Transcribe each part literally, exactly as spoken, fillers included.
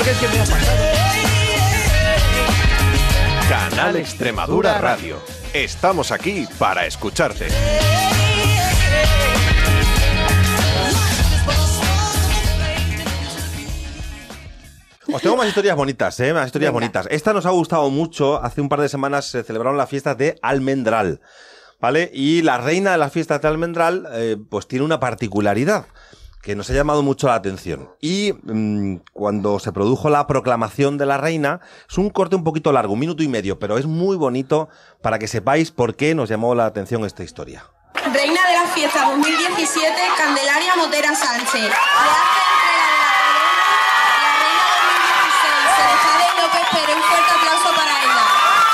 porque es que me ha pasado. Canal Extremadura Radio. Estamos aquí para escucharte. Os tengo más historias bonitas, ¿eh? Más historias Venga. bonitas. Esta nos ha gustado mucho. Hace un par de semanas se celebraron las fiestas de Almendral, ¿vale? Y la reina de las fiestas de Almendral, eh, pues tiene una particularidad que nos ha llamado mucho la atención. Y mmm, cuando se produjo la proclamación de la reina, es un corte un poquito largo, un minuto y medio, pero es muy bonito para que sepáis por qué nos llamó la atención esta historia. Reina de las fiestas dos mil diecisiete, Candelaria Motera Sánchez. Le hace pero un fuerte aplauso para ella.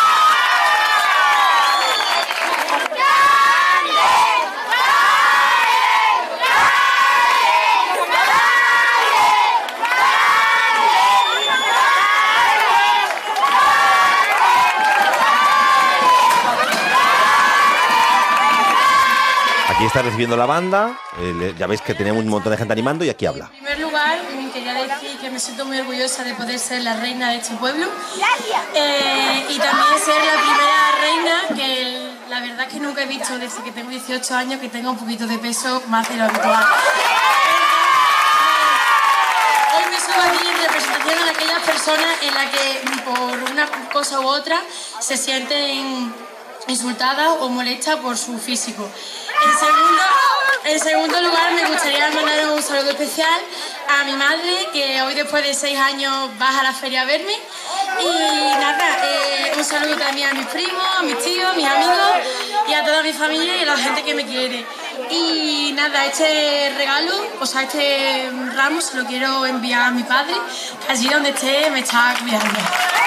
Aquí está recibiendo la banda, eh, ya veis que tenemos un montón de gente animando y aquí habla. En primer lugar, quería decir que me siento muy orgullosa de poder ser la reina de este pueblo. Gracias. Eh, y también ser la primera reina que el, la verdad es que nunca he visto desde que tengo dieciocho años que tenga un poquito de peso más de lo habitual. Hoy me subo aquí en representación de aquellas personas en las que por una cosa u otra se sienten insultadas o molestas por su físico. En segundo, en segundo lugar, me gustaría mandar un saludo especial a mi madre, que hoy después de seis años baja a la feria a verme. Y nada, eh, un saludo también a mis primos, a mis tíos, a mis amigos y a toda mi familia y a la gente que me quiere. Y nada, este regalo, o sea, este ramo se lo quiero enviar a mi padre, que allí donde esté me está cuidando.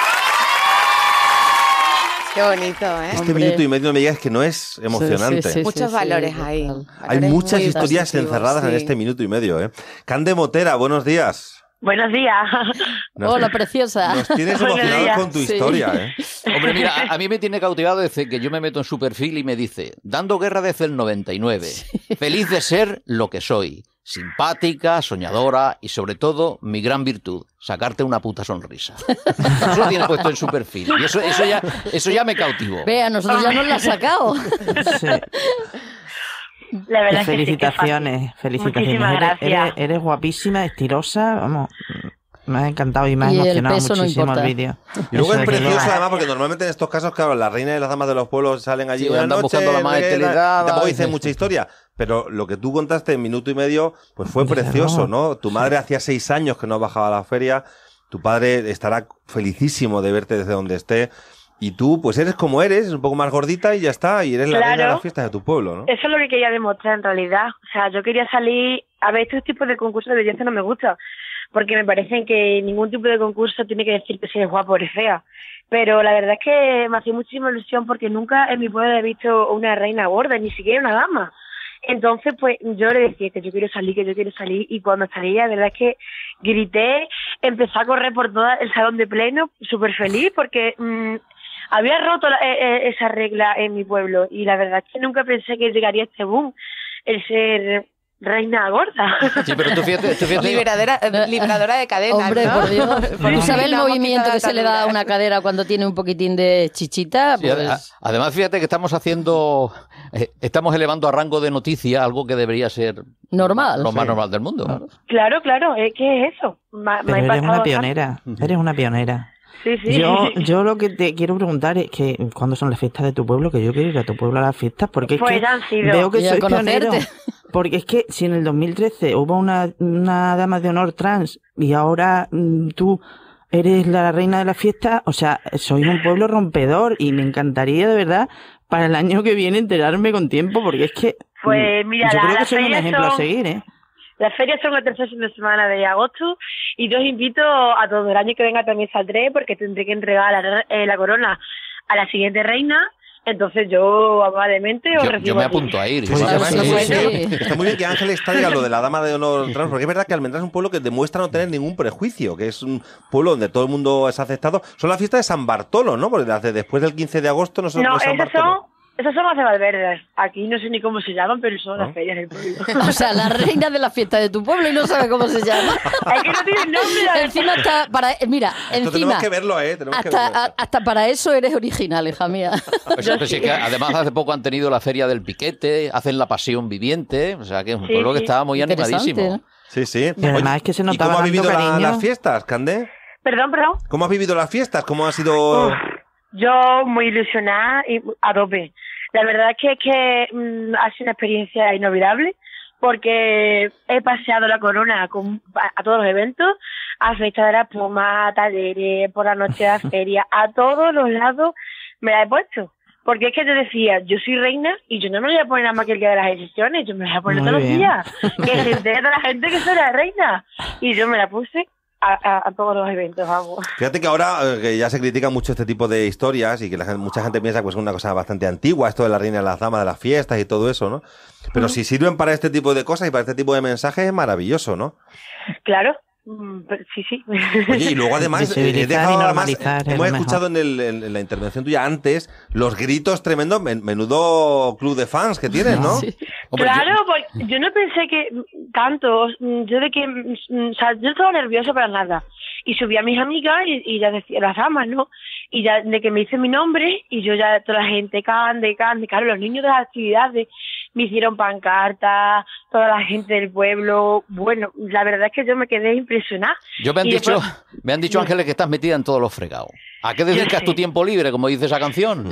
Qué bonito, ¿eh? Este Hombre. minuto y medio no me digas que no es emocionante. Sí, sí, sí, Muchos sí, valores sí, ahí. Hay valores muchas historias positivos, encerradas sí. en este minuto y medio, ¿eh? Cande Motera, buenos días. Buenos días. Nos, Hola, preciosa. Nos tienes emocionados con tu sí. historia, ¿eh? Hombre, mira, a, a mí me tiene cautivado desde que yo me meto en su perfil y me dice, dando guerra desde el noventa y nueve, sí. feliz de ser lo que soy. Simpática, soñadora y sobre todo mi gran virtud, sacarte una puta sonrisa. Eso lo tiene puesto en su perfil y eso, eso, ya, eso ya me cautivó. Vea, nosotros ya nos lo ha sacado. Sí. La verdad es que felicitaciones, sí, que felicitaciones. Muchísimas eres, gracias. Eres, eres guapísima, estilosa, vamos. Me ha encantado y me ha y emocionado el muchísimo no el vídeo. Y luego Eso es de precioso que... además porque normalmente en estos casos, claro, las reinas y las damas de los pueblos salen allí sí, una andan noche, buscando la maestría, tampoco dicen mucha historia. Pero lo que tú contaste en minuto y medio, pues fue precioso, ¿no? Tu madre hacía seis años que no bajaba a la feria, tu padre estará felicísimo de verte desde donde esté. Y tú, pues eres como eres, un poco más gordita y ya está, y eres la claro. reina de las fiestas de tu pueblo, ¿no? Eso es lo que quería demostrar en realidad. O sea, yo quería salir... A ver, estos tipos de concursos de belleza no me gustan, porque me parecen que ningún tipo de concurso tiene que decir que si eres guapo o eres fea. Pero la verdad es que me hacía muchísima ilusión porque nunca en mi pueblo he visto una reina gorda, ni siquiera una dama. Entonces, pues, yo le decía que yo quiero salir, que yo quiero salir, y cuando salía, la verdad es que grité, empecé a correr por todo el salón de pleno, súper feliz, porque mmm, había roto la, eh, esa regla en mi pueblo, y la verdad es que nunca pensé que llegaría este boom, el ser reina gorda. Sí, pero tú fíjate... Tú fíjate... Liberadora, eh, liberadora de cadenas, Hombre, ¿no? por Dios. ¿Tú sabes el movimiento que se le da a una cadera cuando tiene un poquitín de chichita? Sí, pues... a, además, fíjate que estamos haciendo... Eh, estamos elevando a rango de noticia algo que debería ser... Normal. Lo más sí. normal del mundo. Claro, claro, claro ¿eh? ¿Qué es eso? Ma, Pero me eres una pionera, eres una pionera. Sí, sí. Yo, yo lo que te quiero preguntar es que ¿cuándo son las fiestas de tu pueblo? Que yo quiero ir a tu pueblo a las fiestas porque es pues que han sido. veo que Y a sois conocerte. pioneros. Porque es que si en el dos mil trece hubo una, una dama de honor trans y ahora mmm, tú eres la reina de la fiesta, o sea, sois un pueblo rompedor y me encantaría de verdad para el año que viene enterarme con tiempo porque es que pues mira, yo la, creo que las soy un ferias ejemplo son, a seguir, ¿eh? Las ferias son el tercer fin de semana de agosto y yo os invito a todo el año que venga también saldré porque tendré que entregar la, eh, la corona a la siguiente reina. Entonces yo amablemente os Yo, recibo yo me aquí. apunto a ir. Pues Yo- además sí, está, muy sí. bien, está muy bien que Ángeles traiga lo de la dama de honor trans, porque es verdad que Almendral es un pueblo que demuestra no tener ningún prejuicio, que es un pueblo donde todo el mundo es aceptado. Son las fiestas de San Bartolo, ¿no? Porque las de después del quince de agosto no son No, no es San esas Bartolo. son Esas son las de Valverde. Aquí no sé ni cómo se llaman, pero son ¿no? las ferias del pueblo. O sea, la reina de la fiesta de tu pueblo y no sabe cómo se llama. Es que no tiene nombre. la Encima hasta para... Mira, Esto encima... tenemos que verlo, ¿eh? Tenemos que Hasta, verlo. a- hasta para eso eres original, hija mía. Pues, pues sí, que además hace poco han tenido la Feria del Piquete, hacen la Pasión Viviente, o sea que es un Sí, pueblo que sí. está muy Interesante, animadísimo. ¿no? Sí, sí. Y además es que se ¿y notaba cómo ha tanto vivido la- cariño. las fiestas, Candé? Perdón, perdón. ¿Cómo has vivido las fiestas? ¿Cómo ha sido...? Uf, yo muy ilusionada y a tope. La verdad es que, que mm, ha sido una experiencia inolvidable porque he paseado la corona con, a, a todos los eventos, a Fecha de la Espuma, a talleres, por la noche de la feria, a todos los lados me la he puesto. Porque es que te decía, yo soy reina y yo no me la voy a poner nada más que el día de las elecciones, yo me la voy a poner Muy todos los bien. días. Que se entere toda la gente que soy la reina. Y yo me la puse a, a, a todos los eventos, vamos. Fíjate que ahora eh, que ya se critica mucho este tipo de historias y que la gente- mucha gente piensa que es una cosa bastante antigua, esto de la reina de las damas, de las fiestas y todo eso, ¿no? Pero si sirven para este tipo de cosas y para este tipo de mensajes es maravilloso, ¿no? Claro, mm, pero sí, sí. Oye, y luego además, eh, he Visibilizar dejado, y además, normalizar es hemos lo escuchado en, el- en- en la intervención tuya antes los gritos tremendos, men- menudo club de fans que tienes, ¿no? Sí. Hombre, Claro, yo- pues yo no pensé que mm, tanto, mm, yo de que, mm, o sea, yo estaba nerviosa para nada. Y subí a mis amigas y, y ya decía las damas, ¿no? Y ya de que me hice mi nombre y yo ya toda la gente cante, cante, claro, los niños de las actividades me hicieron pancartas, toda la gente del pueblo, bueno, la verdad es que yo me quedé impresionada. Yo me han Y dicho, después- me han dicho, Ángeles, que estás metida en todos los fregados. ¿A qué dedicas sí. tu tiempo libre, como dice esa canción?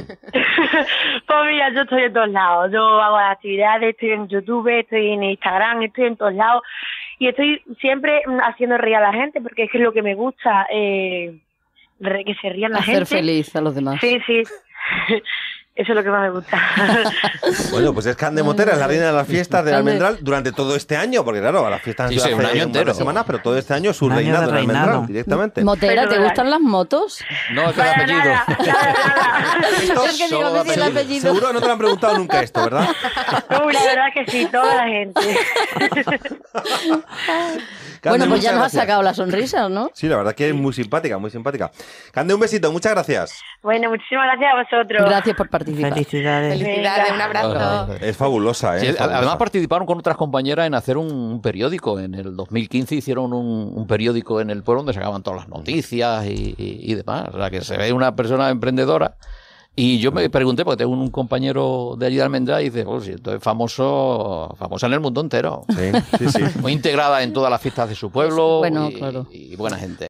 Pues mira, yo estoy en todos lados. Yo hago las actividades, estoy en YouTube, estoy en Instagram, estoy en todos lados. Y estoy siempre mm, haciendo reír a la gente porque es que es lo que me gusta, eh, re- que se rían la Hacer gente. feliz a los demás. Sí, sí. Eso es lo que más me gusta. Bueno, pues es Cande Motera, es la reina de las fiestas del Cande. Almendral durante todo este año, porque claro, las fiestas han Sí, sido sí, un hace año un par de entero. semanas, pero todo este año es su Un año reinado de del Almendral, reinado. directamente. Motera, ¿te Pero, gustan las motos? No, es que el Para apellido. nada, nada, nada. Esto Es que digo, solo me da dice el apellido. apellido. Seguro que no te lo han preguntado nunca esto, ¿verdad? Uy, la verdad que sí, toda la gente. Cande, Bueno, pues ya muchas nos has gracias. sacado las sonrisas, ¿no? Sí, la verdad que es muy simpática, muy simpática. Cande, un besito, muchas gracias. Bueno, muchísimas gracias a vosotros. Gracias por participar. Felicidades. Felicidades, un abrazo. Es fabulosa, ¿eh? Sí, Es fabulosa. además participaron con otras compañeras en hacer un, un periódico. En el dos mil quince hicieron un, un periódico en el pueblo donde sacaban todas las noticias y, y- y demás. O sea, que se ve una persona emprendedora. Y yo me pregunté, porque tengo un compañero de allí de Almendral y dice, pues si esto es famoso, famosa en el mundo entero. Sí, sí, sí. Muy integrada en todas las fiestas de su pueblo Bueno, y, claro. y buena gente.